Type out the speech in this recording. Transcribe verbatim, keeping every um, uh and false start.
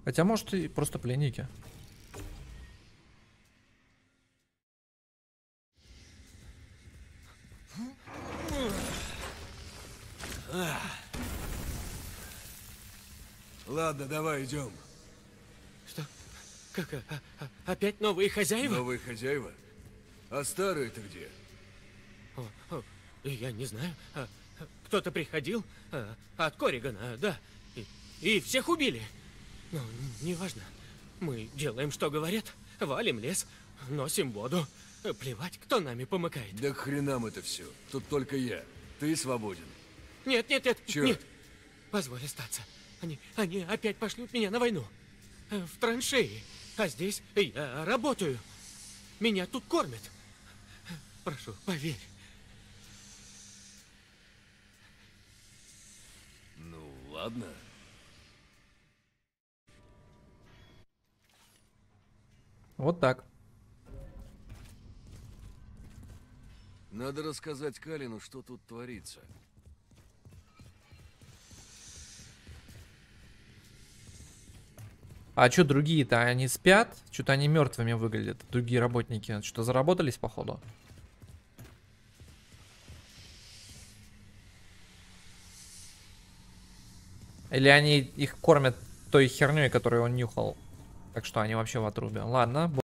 Хотя, может, и просто пленники. Ладно, давай идем. Что? Как? А, а, опять новые хозяева? Новые хозяева? А старые-то где? О, о, я не знаю. А, кто-то приходил а, от Корригана, да. И, и всех убили. Ну, неважно. Мы делаем, что говорят. Валим лес, носим воду. Плевать, кто нами помыкает. Да к хренам это все. Тут только я. Ты свободен. Нет, нет, нет, Чё? нет. Позволь остаться. Они, они опять пошлют меня на войну. В траншеи. А здесь я работаю. Меня тут кормят. Прошу, поверь. Ну, ладно. Вот так. Надо рассказать Калину, что тут творится. А что другие-то? Они спят? Что-то они мертвыми выглядят. Другие работники. Что, заработались, походу? Или они их кормят той херней, которую он нюхал? Так что они вообще в отрубе. Ладно.